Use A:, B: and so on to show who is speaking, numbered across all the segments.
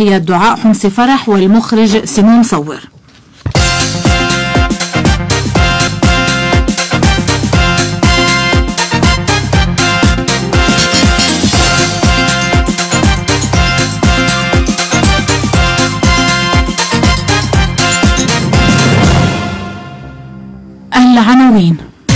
A: تحية دعاء حمص فرح والمخرج سمو مصور. العناوين: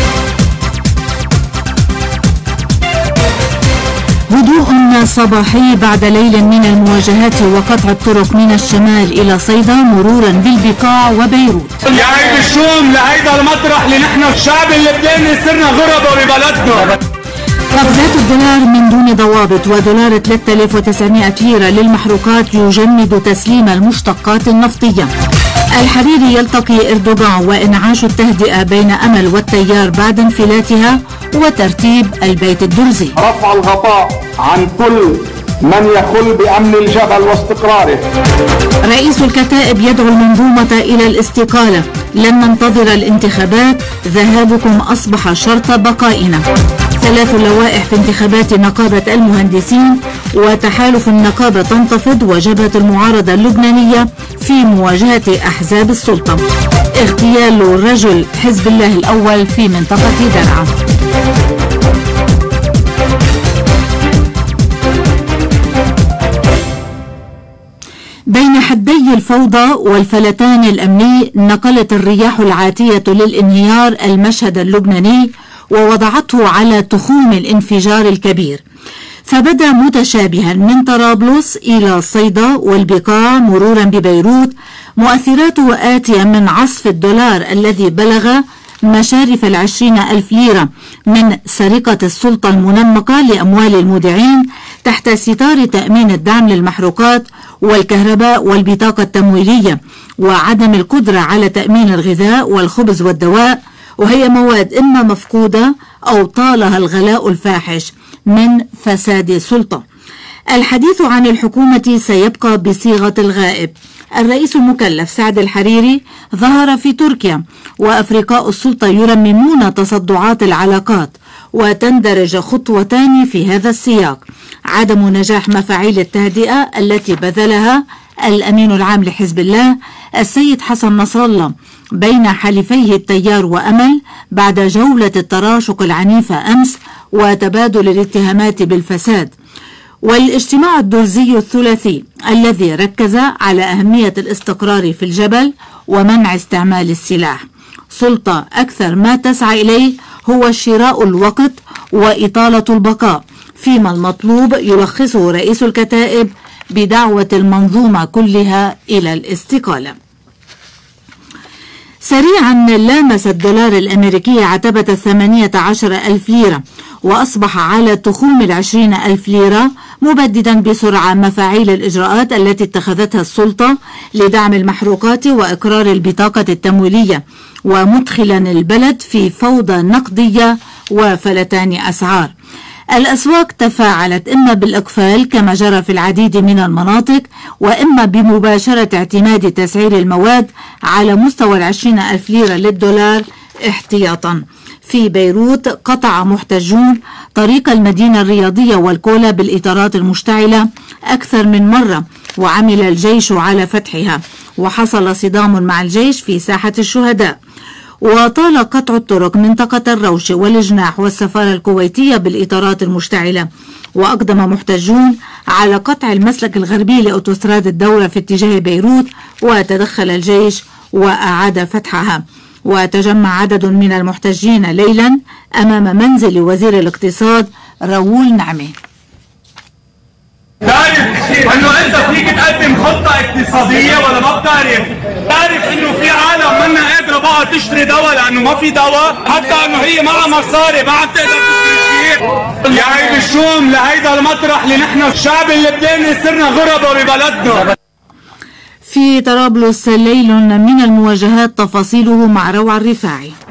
A: هدوء صباحي بعد ليل من المواجهات وقطع الطرق من الشمال إلى صيدا مرورا بالبقاع وبيروت.
B: يا عيد الشوم لهيدا المطرح اللي نحن الشعب اللبناني صرنا غربة ببلدنا.
A: قفزات الدولار من دون ضوابط، ودولار 3900 ليرة للمحروقات يجمد تسليم المشتقات النفطية. الحريري يلتقي إردوغان وإنعاش التهدئة بين أمل والتيار بعد انفلاتها وترتيب البيت الدرزي.
C: رفع الغطاء عن كل من يخل بأمن الجبل واستقراره.
A: رئيس الكتائب يدعو المنظومة إلى الاستقالة، لن ننتظر الانتخابات، ذهابكم أصبح شرط بقائنا. 3 لوائح في انتخابات نقابة المهندسين، وتحالف النقابة تنتفض وجبهة المعارضة اللبنانية في مواجهة أحزاب السلطة. اغتيال رجل حزب الله الأول في منطقة درعا. بين حدي الفوضى والفلتان الأمني نقلت الرياح العاتية للانهيار المشهد اللبناني ووضعته على تخوم الانفجار الكبير، فبدا متشابها من طرابلس إلى صيدا والبقاع مرورا ببيروت، مؤثراته آتية من عصف الدولار الذي بلغ مشارف 20,000 ليرة من سرقة السلطة المنمقة لأموال المودعين تحت ستار تأمين الدعم للمحروقات والكهرباء والبطاقة التمويلية، وعدم القدرة على تأمين الغذاء والخبز والدواء، وهي مواد إما مفقودة أو طالها الغلاء الفاحش من فساد السلطة. الحديث عن الحكومة سيبقى بصيغة الغائب. الرئيس المكلف سعد الحريري ظهر في تركيا، وأفرقاء السلطة يرممون تصدعات العلاقات، وتندرج خطوتان في هذا السياق: عدم نجاح مفاعيل التهدئة التي بذلها الأمين العام لحزب الله السيد حسن نصر الله بين حليفيه التيار وأمل بعد جولة التراشق العنيفة أمس وتبادل الاتهامات بالفساد، والاجتماع الدرزي الثلاثي الذي ركز على أهمية الاستقرار في الجبل ومنع استعمال السلاح. سلطة أكثر ما تسعى إليه هو شراء الوقت وإطالة البقاء، فيما المطلوب يلخصه رئيس الكتائب بدعوة المنظومة كلها إلى الاستقالة. سريعا لامس الدولار الأمريكي عتبة 18,000 ليرة وأصبح على تخوم 20,000 ليرة، مبددا بسرعة مفاعيل الإجراءات التي اتخذتها السلطة لدعم المحروقات وإقرار البطاقة التمويلية، ومدخلا البلد في فوضى نقدية وفلتان أسعار. الأسواق تفاعلت إما بالإقفال كما جرى في العديد من المناطق، وإما بمباشرة اعتماد تسعير المواد على مستوى 20,000 ليرة للدولار احتياطا. في بيروت قطع محتجون طريق المدينة الرياضية والكولا بالإطارات المشتعلة أكثر من مرة، وعمل الجيش على فتحها، وحصل صدام مع الجيش في ساحة الشهداء. وطال قطع الطرق منطقة الروش والجناح والسفارة الكويتية بالإطارات المشتعلة، وأقدم محتجون على قطع المسلك الغربي لأوتوستراد الدولة في اتجاه بيروت، وتدخل الجيش وأعاد فتحها. وتجمع عدد من المحتجين ليلا أمام منزل وزير الاقتصاد راؤول نعمة.
B: تعرف انه انت فيك تقدم خطة اقتصادية ولا ما بتعرف؟ تعرف انه في عالم منا قادرة بقى تشتري دواء لانه ما في دواء، حتى انه هي معها مصاري ما عم تقدر تشتري شيء. يا عيد الشوم لهيدا المطرح اللي نحن الشعب اللبناني صرنا غربة ببلدنا.
A: في طرابلس ليل من المواجهات، تفاصيله مع روعة الرفاعي.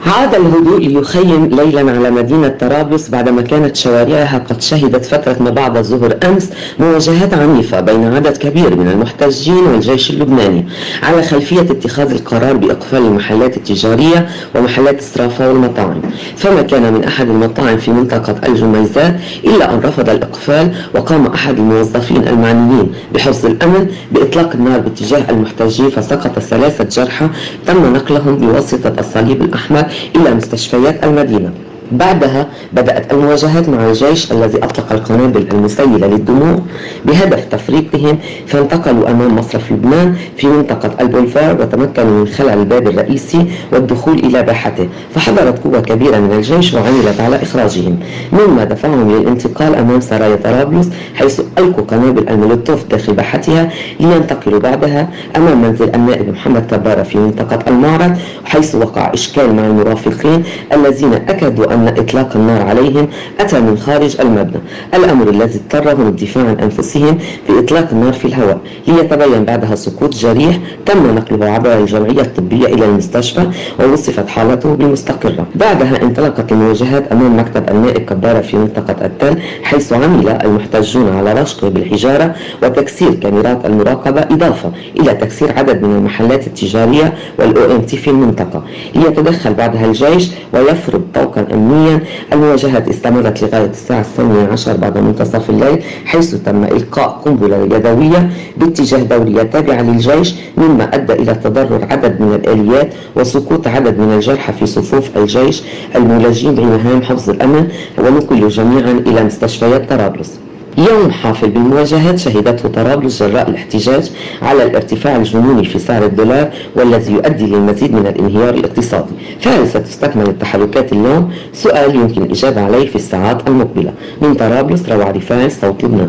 D: عاد الهدوء ليخيم ليلا على مدينة طرابلس بعدما كانت شوارعها قد شهدت فترة ما بعد ظهر أمس مواجهات عنيفة بين عدد كبير من المحتجين والجيش اللبناني على خلفية اتخاذ القرار بإقفال المحلات التجارية ومحلات الصرافة والمطاعم. فما كان من أحد المطاعم في منطقة الجميزات إلا أن رفض الإقفال، وقام أحد الموظفين المعنيين بحفظ الأمن بإطلاق النار باتجاه المحتجين، فسقط 3 جرحى تم نقلهم بواسطة الصليب الأحمر إلى مستشفيات المدينة. بعدها بدأت المواجهات مع الجيش الذي أطلق القنابل المسيلة للدموع بهدف تفريقهم، فانتقلوا أمام مصرف لبنان في منطقة البولفار وتمكنوا من خلع الباب الرئيسي والدخول إلى باحته، فحضرت قوة كبيرة من الجيش وعملت على إخراجهم، مما دفعهم للانتقال أمام سرايا طرابلس حيث ألقوا قنابل المولوتوف داخل باحتها، لينتقلوا بعدها أمام منزل النائب محمد كبارة في منطقة المعرض، حيث وقع إشكال مع المرافقين الذين أكدوا أن إطلاق النار عليهم أتى من خارج المبنى، الأمر الذي اضطرهم للدفاع عن أنفسهم بإطلاق النار في الهواء، ليتبين بعدها سقوط جريح تم نقله عبر الجمعية الطبية إلى المستشفى ووصفت حالته بمستقرة. بعدها انطلقت المواجهات أمام مكتب النائب كبارة في منطقة التل، حيث عمل المحتجون على رشقه بالحجارة وتكسير كاميرات المراقبة، إضافة إلى تكسير عدد من المحلات التجارية والOMT في المنطقة، ليتدخل بعدها الجيش ويفرض طوقا أمنيا. المواجهات استمرت لغاية الساعة 12 بعد منتصف الليل، حيث تم إلقاء قنبلة يدوية باتجاه دورية تابعة للجيش، مما أدى إلى تضرر عدد من الآليات وسقوط عدد من الجرحى في صفوف الجيش المولجين بمهام حفظ الأمن، ونقلوا جميعا إلى مستشفيات طرابلس. يوم حافل بالمواجهات شهدته طرابلس جراء الاحتجاج على الارتفاع الجنوني في سعر الدولار، والذي يؤدي للمزيد من الانهيار الاقتصادي. فهل ستستكمل التحركات اليوم؟ سؤال يمكن الإجابة عليه في الساعات المقبلة. من طرابلس روعة رفاعي، صوت لبنان.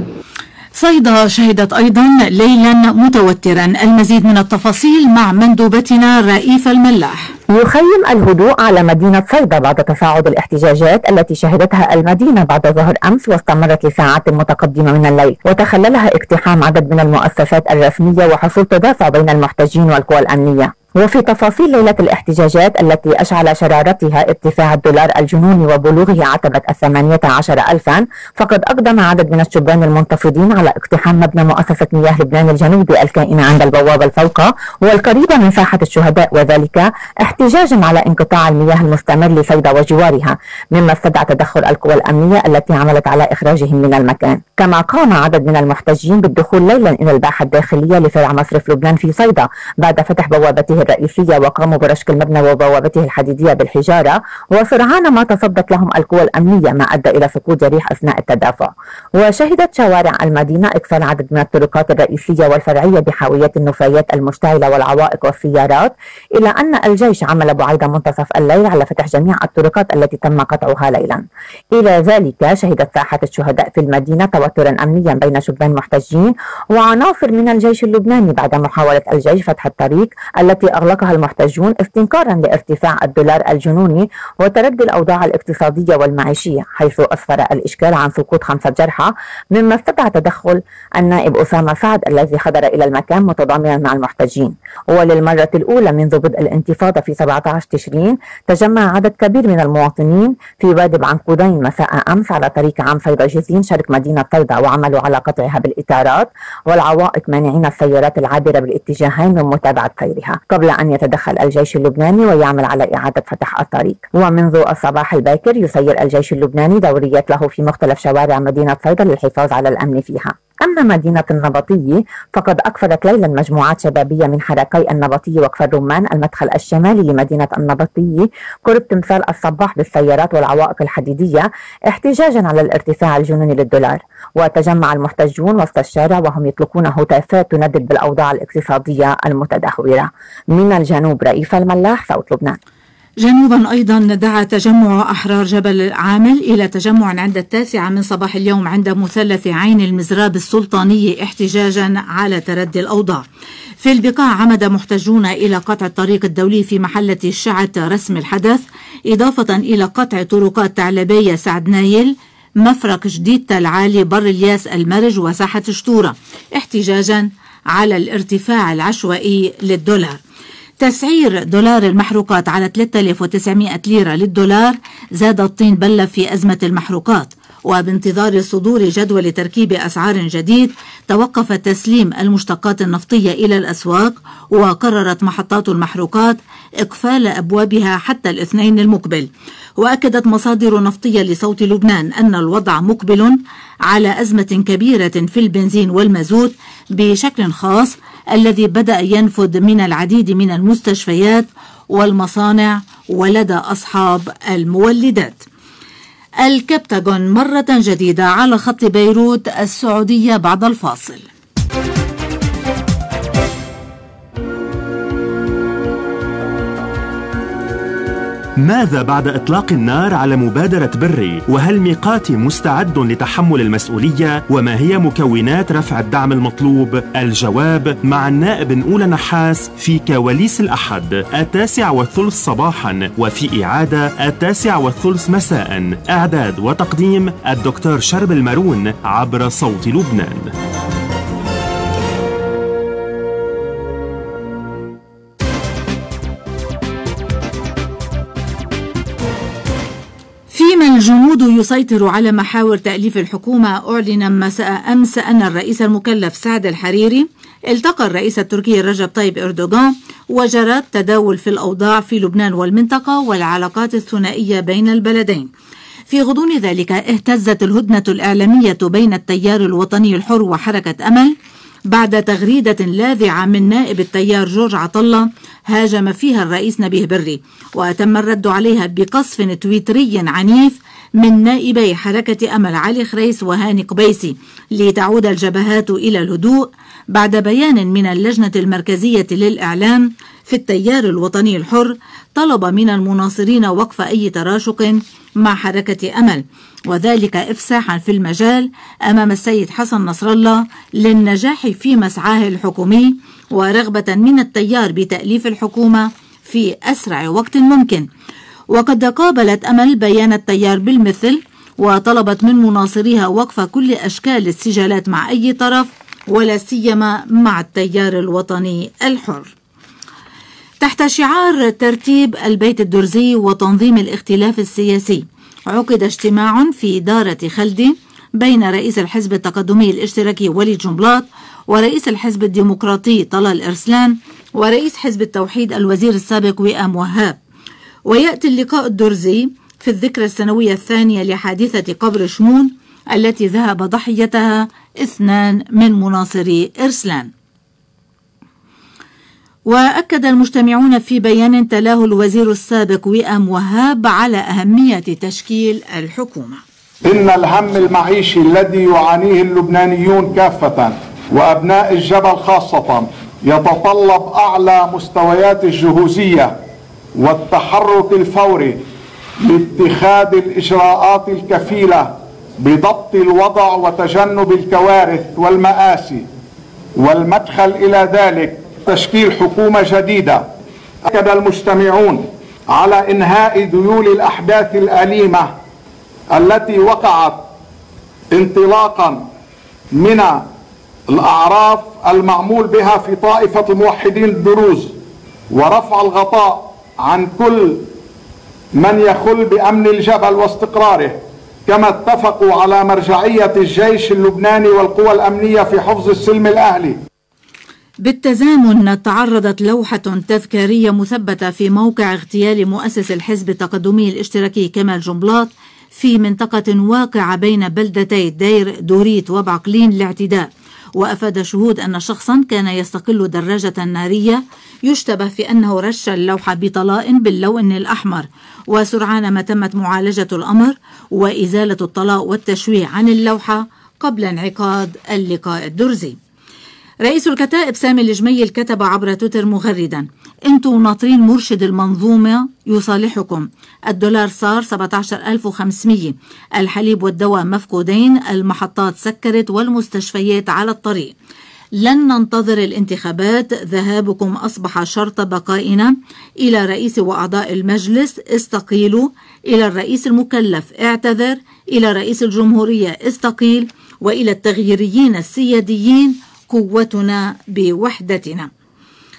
A: صيدا شهدت أيضا ليلا متوترا. المزيد من التفاصيل مع مندوبتنا رئيفة الملاح.
E: يخيم الهدوء على مدينة صيدا بعد تصاعد الاحتجاجات التي شهدتها المدينة بعد ظهر أمس واستمرت لساعات متقدمة من الليل، وتخللها اقتحام عدد من المؤسسات الرسمية وحصول تدافع بين المحتجين والقوى الأمنية. وفي تفاصيل ليلة الاحتجاجات التي أشعل شرارتها ارتفاع الدولار الجنوني وبلوغه عتبة 18,000، فقد أقدم عدد من الشبان المنتفضين على اقتحام مبنى مؤسسة مياه لبنان الجنوبي الكائنة عند البوابة الفوقى والقريبة من ساحة الشهداء، وذلك احتجاجا على انقطاع المياه المستمر لصيدا وجوارها، مما استدعى تدخل القوى الأمنية التي عملت على إخراجهم من المكان. كما قام عدد من المحتجين بالدخول ليلا إلى الباحة الداخلية لفرع مصرف لبنان في صيدا بعد فتح بوابته الرئيسية، وقاموا برشق المبنى وبوابته الحديدية بالحجارة، وسرعان ما تصدت لهم القوى الأمنية، ما أدى إلى سقوط جريح أثناء التدافع. وشهدت شوارع المدينة إقفال عدد من الطرقات الرئيسية والفرعية بحاويات النفايات المشتعلة والعوائق والسيارات، إلى أن الجيش عمل بعيد منتصف الليل على فتح جميع الطرقات التي تم قطعها ليلا. إلى ذلك شهدت ساحة الشهداء في المدينة توترا أمنيا بين شبان محتجين وعناصر من الجيش اللبناني بعد محاولة الجيش فتح الطريق التي أغلقها المحتجون استنكارا لارتفاع الدولار الجنوني وتردي الأوضاع الاقتصادية والمعيشية، حيث أسفر الإشكال عن سقوط 5 جرحى، مما استدعى تدخل النائب أسامة سعد الذي حضر إلى المكان متضامنا مع المحتجين. وللمرة الأولى منذ بدء الانتفاضة في 17 تشرين تجمع عدد كبير من المواطنين في وادي بعنقودين مساء أمس على طريق عام صيدا جزين شرق مدينة صيدا، وعملوا على قطعها بالإطارات والعوائق مانعين السيارات العابرة بالاتجاهين من متابعة سيرها، قبل أن يتدخل الجيش اللبناني ويعمل على إعادة فتح الطريق. ومنذ الصباح الباكر يسير الجيش اللبناني دوريات له في مختلف شوارع مدينة صيدا للحفاظ على الأمن فيها. أما مدينة النبطية فقد أكفرت ليلا مجموعات شبابية من حركي النبطية وكفر الرمان المدخل الشمالي لمدينة النبطية قرب تمثال الصباح بالسيارات والعوائق الحديدية احتجاجا على الارتفاع الجنوني للدولار. وتجمع المحتجون وسط الشارع وهم يطلقون هتافات تندد بالأوضاع الاقتصادية المتدهورة. من الجنوب رئيفة الملاح، صوت لبنان.
A: جنوبا أيضا دعا تجمع أحرار جبل العامل إلى تجمع عند 9 من صباح اليوم عند مثلث عين المزراب السلطانية احتجاجا على تردي الأوضاع. في البقاع عمد محتجون إلى قطع الطريق الدولي في محلة الشعة رسم الحدث، إضافة إلى قطع طرقات تعلبية سعد نايل، مفرق جديد تل عالي، بر الياس المرج، وساحة شطورة، احتجاجا على الارتفاع العشوائي للدولار. تسعير دولار المحروقات على 3900 ليرة للدولار زاد الطين بلة في أزمة المحروقات. وبانتظار صدور جدول تركيب أسعار جديد توقف تسليم المشتقات النفطية إلى الأسواق، وقررت محطات المحروقات إقفال أبوابها حتى الاثنين المقبل. وأكدت مصادر نفطية لصوت لبنان أن الوضع مقبل على أزمة كبيرة في البنزين والمازوت بشكل خاص، الذي بدأ ينفذ من العديد من المستشفيات والمصانع ولدى أصحاب المولدات. الكبتاغون مرة جديدة على خط بيروت السعودية بعد الفاصل.
F: ماذا بعد إطلاق النار على مبادرة بري؟ وهل ميقاتي مستعد لتحمل المسؤولية؟ وما هي مكونات رفع الدعم المطلوب؟ الجواب مع النائب نقول نحاس في كواليس الأحد 9:30 صباحا، وفي إعادة 9:30 مساء. إعداد وتقديم الدكتور شرب المارون عبر صوت لبنان.
A: فيما الجمود يسيطر على محاور تأليف الحكومة، أعلن مساء أمس أن الرئيس المكلف سعد الحريري التقى الرئيس التركي رجب طيب إردوغان، وجرى التداول في الأوضاع في لبنان والمنطقة والعلاقات الثنائية بين البلدين. في غضون ذلك اهتزت الهدنة الإعلامية بين التيار الوطني الحر وحركة أمل بعد تغريدة لاذعة من نائب التيار جورج عطلة هاجم فيها الرئيس نبيه بري، وتم الرد عليها بقصف تويتري عنيف من نائبي حركة أمل علي خريس وهاني قبيسي لتعود الجبهات إلى الهدوء، بعد بيان من اللجنة المركزية للإعلام في التيار الوطني الحر طلب من المناصرين وقف أي تراشق مع حركة أمل، وذلك إفساحا في المجال أمام السيد حسن نصر الله للنجاح في مسعاه الحكومي، ورغبة من التيار بتأليف الحكومة في أسرع وقت ممكن. وقد قابلت أمل بيان التيار بالمثل، وطلبت من مناصريها وقف كل أشكال السجالات مع أي طرف، ولا سيما مع التيار الوطني الحر. تحت شعار ترتيب البيت الدرزي وتنظيم الاختلاف السياسي، عقد اجتماع في دارة خلدي بين رئيس الحزب التقدمي الاشتراكي وليد جنبلاط ورئيس الحزب الديمقراطي طلال إرسلان ورئيس حزب التوحيد الوزير السابق وئام وهاب. ويأتي اللقاء الدرزي في الذكرى السنوية الثانية لحادثة قبر شمون التي ذهب ضحيتها 2 من مناصري إرسلان. وأكد المجتمعون في بيان تلاه الوزير السابق وئام وهاب على أهمية تشكيل الحكومة.
C: إن الهم المعيشي الذي يعانيه اللبنانيون كافة وأبناء الجبل خاصة يتطلب أعلى مستويات الجهوزية والتحرك الفوري لاتخاذ الإجراءات الكفيلة بضبط الوضع وتجنب الكوارث والمآسي، والمدخل إلى ذلك تشكيل حكومة جديدة. أكد المجتمعون على إنهاء ذيول الأحداث الأليمة التي وقعت انطلاقا من الأعراف المعمول بها في طائفة الموحدين الدروز، ورفع الغطاء عن كل من يخل بأمن الجبل واستقراره، كما اتفقوا على مرجعية الجيش اللبناني والقوى الأمنية في حفظ السلم الأهلي.
A: بالتزامن تعرضت لوحة تذكارية مثبتة في موقع اغتيال مؤسس الحزب التقدمي الاشتراكي كمال جنبلاط في منطقة واقعة بين بلدتي دير دوريت وبعقلين الاعتداء. وأفاد شهود أن شخصا كان يستقل دراجة نارية يشتبه في أنه رش اللوحة بطلاء باللون الأحمر، وسرعان ما تمت معالجة الأمر وإزالة الطلاء والتشويه عن اللوحة قبل انعقاد اللقاء الدرزي. رئيس الكتائب سامي الجميل كتب عبر تويتر مغردا: انتوا ناطرين مرشد المنظومة يصالحكم، الدولار صار 17,500، الحليب والدواء مفقودين، المحطات سكرت والمستشفيات على الطريق، لن ننتظر الانتخابات، ذهابكم أصبح شرط بقائنا، إلى رئيس وأعضاء المجلس استقيلوا، إلى الرئيس المكلف اعتذر، إلى رئيس الجمهورية استقيل، وإلى التغييريين السياديين قوتنا بوحدتنا.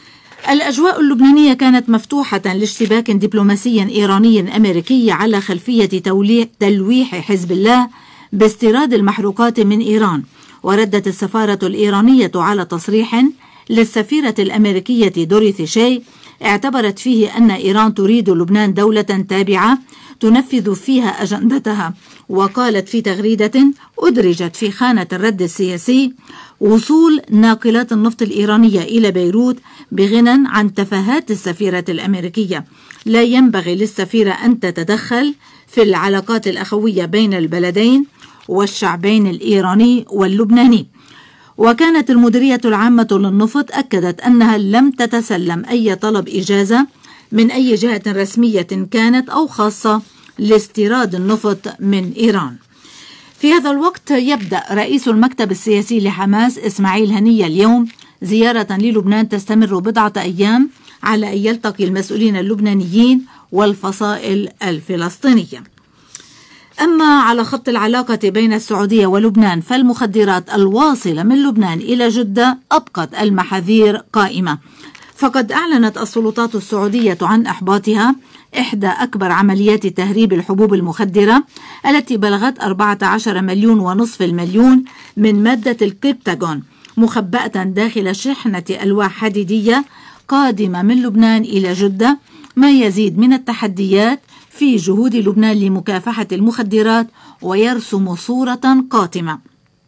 A: الأجواء اللبنانية كانت مفتوحة لاشتباك دبلوماسي إيراني أمريكي على خلفية تلويح حزب الله باستيراد المحروقات من إيران. وردت السفارة الإيرانية على تصريح للسفيرة الأمريكية دوريثي شاي اعتبرت فيه أن إيران تريد لبنان دولة تابعة تنفذ فيها أجندتها. وقالت في تغريدة أدرجت في خانة الرد السياسي: وصول ناقلات النفط الإيرانية إلى بيروت بغنى عن تفاهات السفيرة الأمريكية. لا ينبغي للسفيرة أن تتدخل في العلاقات الأخوية بين البلدين والشعبين الإيراني واللبناني. وكانت المديرية العامة للنفط أكدت أنها لم تتسلم أي طلب إجازة من أي جهة رسمية كانت أو خاصة لاستيراد النفط من إيران. في هذا الوقت يبدأ رئيس المكتب السياسي لحماس إسماعيل هنية اليوم زيارة للبنان تستمر بضعة أيام على أن يلتقي المسؤولين اللبنانيين والفصائل الفلسطينية. أما على خط العلاقة بين السعودية ولبنان فالمخدرات الواصلة من لبنان إلى جدة أبقت المحاذير قائمة. فقد أعلنت السلطات السعودية عن إحباطها إحدى أكبر عمليات تهريب الحبوب المخدرة التي بلغت 14.5 مليون من مادة الكريبتاغون مخبأة داخل شحنة ألواح حديدية قادمة من لبنان إلى جدة، ما يزيد من التحديات في جهود لبنان لمكافحة المخدرات ويرسم صورة قاتمة.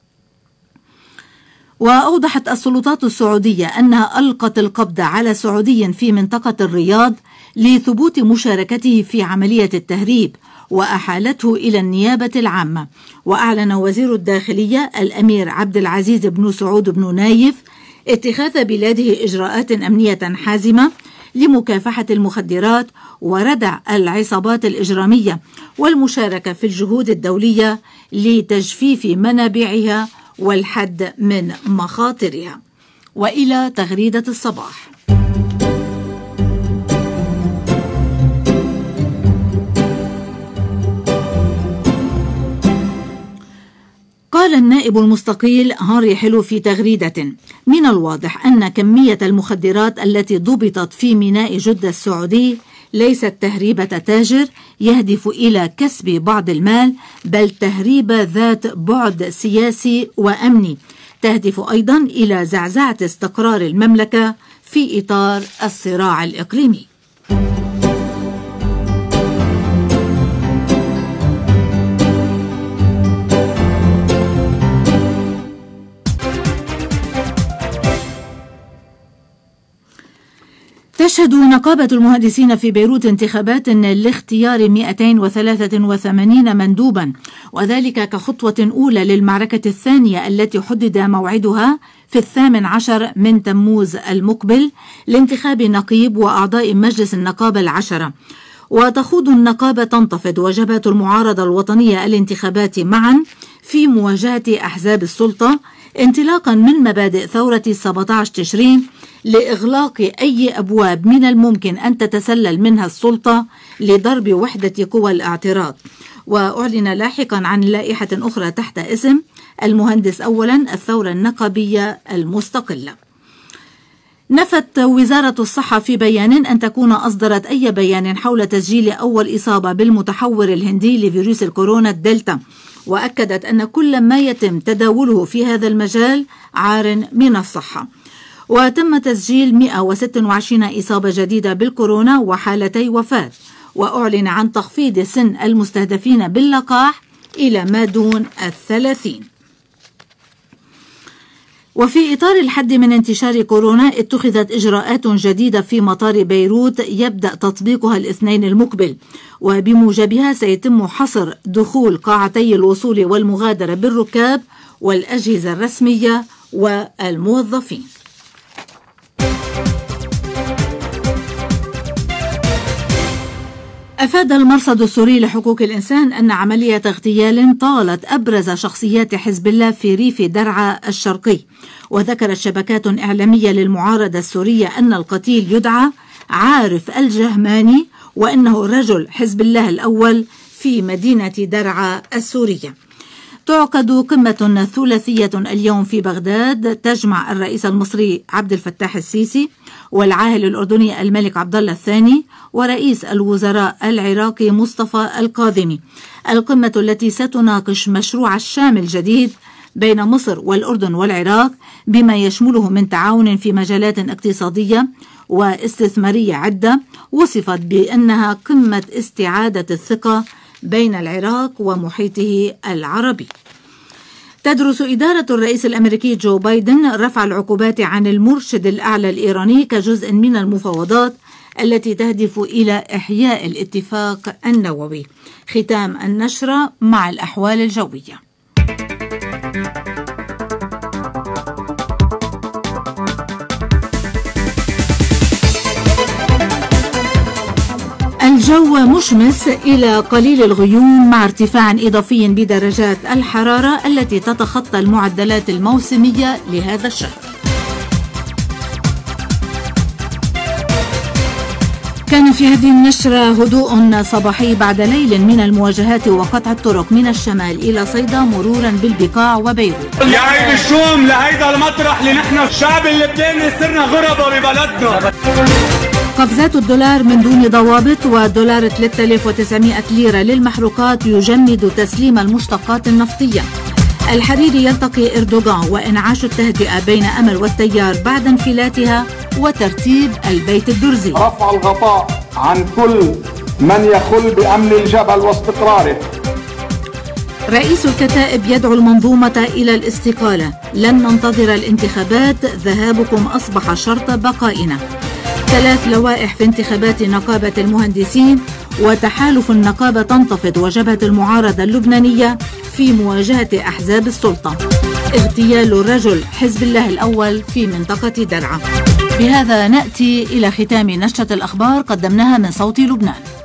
A: وأوضحت السلطات السعودية أنها ألقت القبض على سعودي في منطقة الرياض لثبوت مشاركته في عملية التهريب وأحالته إلى النيابة العامة. وأعلن وزير الداخلية الأمير عبد العزيز بن سعود بن نايف اتخاذ بلاده إجراءات أمنية حازمة لمكافحة المخدرات وردع العصابات الإجرامية والمشاركة في الجهود الدولية لتجفيف منابعها والحد من مخاطرها. وإلى تغريدة الصباح. قال النائب المستقيل هنري حلو في تغريدة: من الواضح أن كمية المخدرات التي ضبطت في ميناء جدة السعودي ليست تهريبة تاجر يهدف إلى كسب بعض المال، بل تهريبة ذات بعد سياسي وأمني تهدف أيضا إلى زعزعة استقرار المملكة في إطار الصراع الإقليمي. تشهد نقابة المهندسين في بيروت انتخابات لاختيار 283 مندوبا، وذلك كخطوة أولى للمعركة الثانية التي حدد موعدها في 18 من تموز المقبل لانتخاب نقيب وأعضاء مجلس النقابة 10. وتخوض النقابة تنتفض وجبهة المعارضة الوطنية الانتخابات معا في مواجهة أحزاب السلطة انطلاقا من مبادئ ثورة 17 تشرين لإغلاق أي أبواب من الممكن أن تتسلل منها السلطة لضرب وحدة قوى الاعتراض. وأعلن لاحقا عن لائحة أخرى تحت اسم المهندس أولا الثورة النقابية المستقلة. نفت وزارة الصحة في بيان أن تكون أصدرت أي بيان حول تسجيل أول إصابة بالمتحور الهندي لفيروس الكورونا الدلتا، وأكدت أن كل ما يتم تداوله في هذا المجال عار من الصحة. وتم تسجيل 126 إصابة جديدة بالكورونا وحالتي وفاة، وأعلن عن تخفيض سن المستهدفين باللقاح إلى ما دون 30. وفي إطار الحد من انتشار كورونا اتخذت إجراءات جديدة في مطار بيروت يبدأ تطبيقها الاثنين المقبل، وبموجبها سيتم حصر دخول قاعتي الوصول والمغادرة بالركاب والأجهزة الرسمية والموظفين. أفاد المرصد السوري لحقوق الإنسان أن عملية اغتيال طالت أبرز شخصيات حزب الله في ريف درعا الشرقي. وذكرت شبكات إعلامية للمعارضة السورية أن القتيل يدعى عارف الجهماني، وأنه رجل حزب الله الأول في مدينة درعا السورية. تعقد قمة ثلاثية اليوم في بغداد تجمع الرئيس المصري عبد الفتاح السيسي والعاهل الأردني الملك عبد الله الثاني ورئيس الوزراء العراقي مصطفى الكاظمي. القمة التي ستناقش مشروع الشام الجديد بين مصر والأردن والعراق بما يشمله من تعاون في مجالات اقتصادية واستثمارية عدة، وصفت بأنها قمة استعادة الثقة بين العراق ومحيطه العربي. تدرس إدارة الرئيس الأمريكي جو بايدن رفع العقوبات عن المرشد الأعلى الإيراني كجزء من المفاوضات التي تهدف إلى إحياء الاتفاق النووي. ختام النشرة مع الأحوال الجوية. الجو مشمس إلى قليل الغيوم مع ارتفاع إضافي بدرجات الحرارة التي تتخطى المعدلات الموسمية لهذا الشهر. كان في هذه النشرة هدوء صباحي بعد ليل من المواجهات وقطع الطرق من الشمال إلى صيدا مرورا بالبقاع وبيروت.
B: يا عيد الشوم لهيدا المطرح اللي نحن الشعب اللبناني صرنا غرباء ببلدنا.
A: قفزات الدولار من دون ضوابط، والدولار 3900 ليرة للمحروقات يجمد تسليم المشتقات النفطية. الحريري يلتقي إردوغان وإنعاش التهدئة بين أمل والتيار بعد انفلاتها وترتيب البيت الدرزي.
C: رفع الغطاء عن كل من يخل بأمن الجبل واستقراره.
A: رئيس الكتائب يدعو المنظومة إلى الاستقالة. لن ننتظر الانتخابات، ذهابكم أصبح شرط بقائنا. 3 لوائح في انتخابات نقابة المهندسين، وتحالف النقابة تنتفض وجبهة المعارضة اللبنانية في مواجهة أحزاب السلطة. اغتيال رجل حزب الله الأول في منطقة درعا. بهذا نأتي إلى ختام نشرة الأخبار قدمناها من صوت لبنان.